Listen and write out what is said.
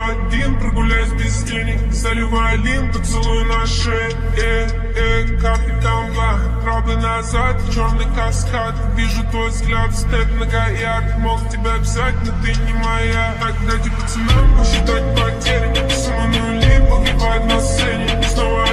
Один прогуляюсь без денег, заливаю лин, поцелуй на шее. Капитан Бла, крабы назад, черный каскад. Вижу твой взгляд, степ многоярд. Мог тебя взять, но ты не моя. Так дайте пацанам посчитать потери. Сумму нули погибает на сцене. Снова